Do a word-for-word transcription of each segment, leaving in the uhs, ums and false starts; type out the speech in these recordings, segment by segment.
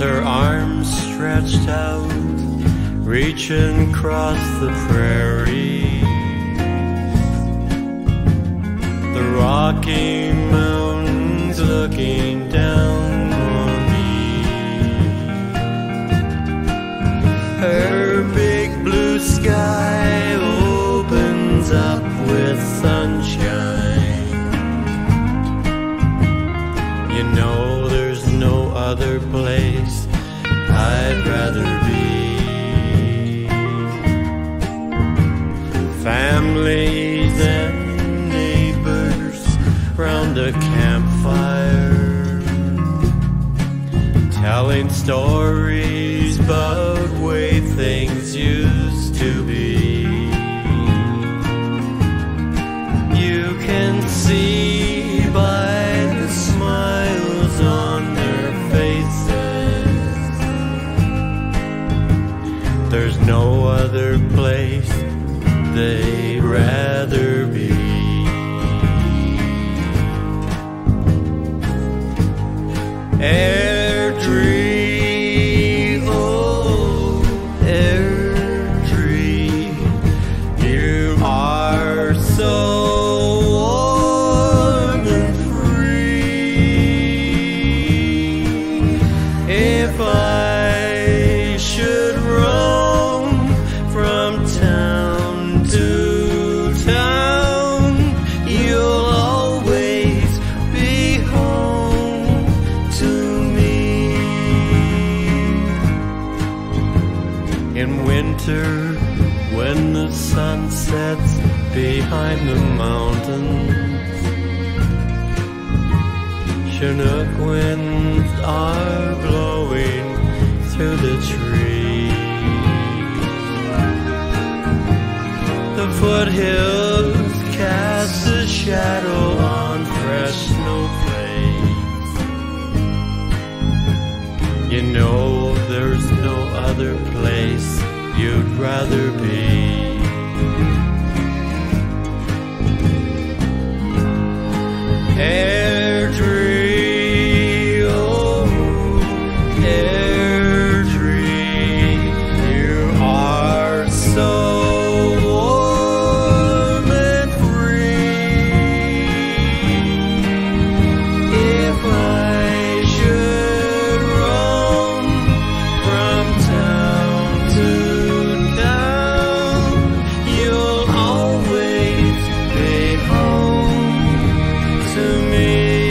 her arms stretched out, reaching across the prairie. The Rocky Mountains looking down on me. Her big blue sky opens up with sunshine. You know there's no other place I'd rather be. Families and neighbors round a campfire, telling stories about way things used to be. You can see by the smiles on their faces, there's no other place they'd rather be. Airdrie, oh Airdrie, you are so warm and free. If I should roam from town to town, you'll always be home to me. In winter, when the sun sets behind the mountains, Chinook winds are blowing through the trees. The foothills cast a shadow on fresh snowflakes. You know there's no other place you'd rather be. Airdrie, oh Airdrie, you are so warm and free. If I should roam from town to town, you'll always be home to me.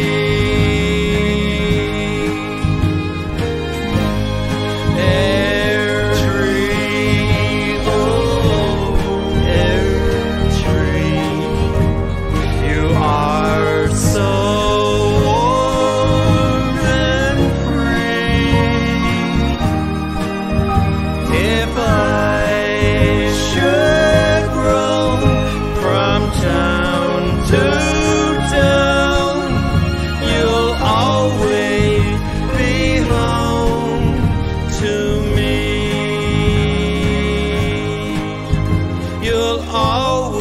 Airdrie, oh Airdrie, you are so warm and free. If I should roam from town to town, you'll always be home to me. You'll always